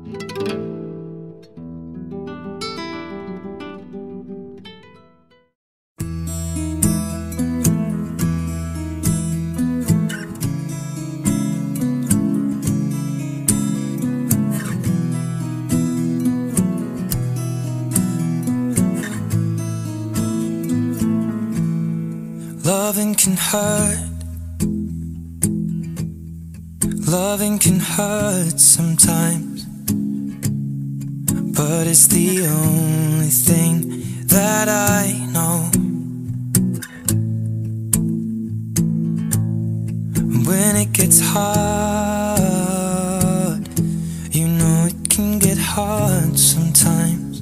Loving can hurt. Loving can hurt sometimes, but it's the only thing that I know. When it gets hard, you know it can get hard sometimes.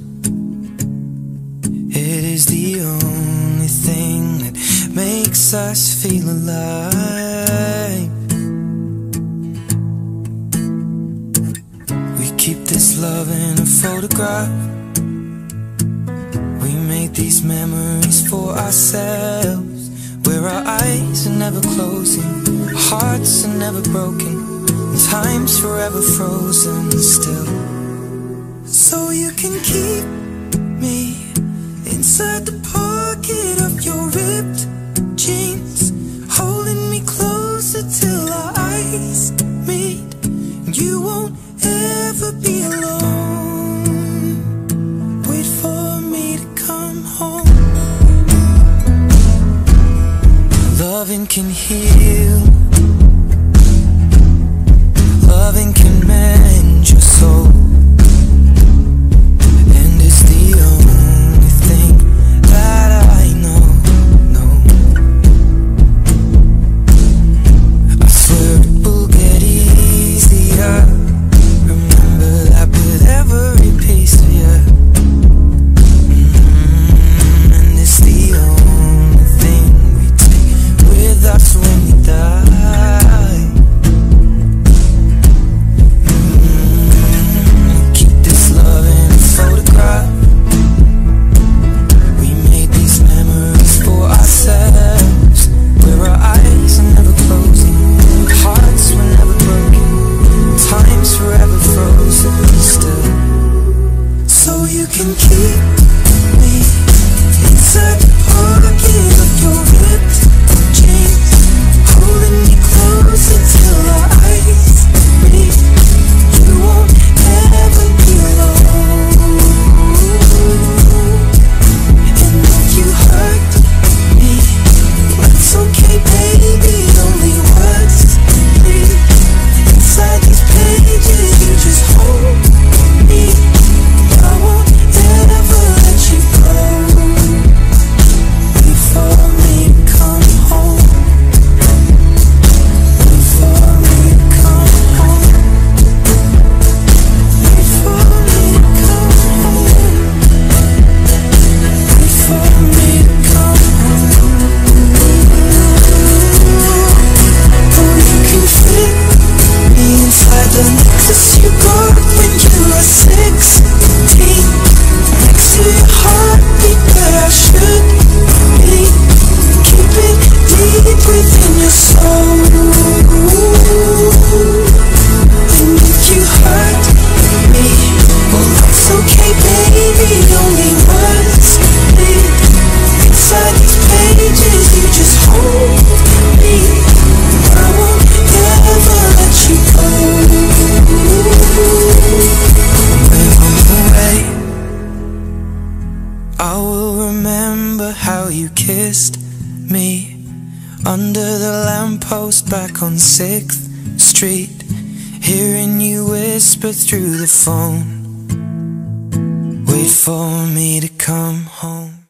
It is the only thing that makes us feel alive. We keep this love in a photograph. We made these memories for ourselves, where our eyes are never closing, our hearts are never broken, and time's forever frozen still. So you can keep me inside the pocket of your ripped jeans, holding me closer till our eyes meet. You won't ever be alone. Wait for me to come home. Loving can heal. Loving can mend your soul. And it's the only thing that I know. I swear it will get easier. Remember that with every piece of you. And it's the only thing we take with us when we die. Keep this love in a photograph. We made these memories for ourselves, where our eyes are never closing, our hearts were never broken, time's forever frozen still. So you can keep me inside the pocket of your ripped jeans, holding me closer till our eyes meet. You won't ever be alone. And if you hurt me, it's okay, baby. Only words bleed inside these pages. You just hold me. I won't ever let you go. Wait for me to come home. Wait for me to come home. Wait for me to come home. Wait for me to come home. Oh, you can fit me inside the Lexus you got when you were 16, next to your heartbeat where I should be. Keep it deep within your soul. And if you hurt me, well, that's okay, baby. Only words bleed inside these pages. You just hold me. I won't ever let you go. When I'm away, I will remember how you kissed me under the lamppost back on 6th Street, hearing you whisper through the phone. Wait for me to come home.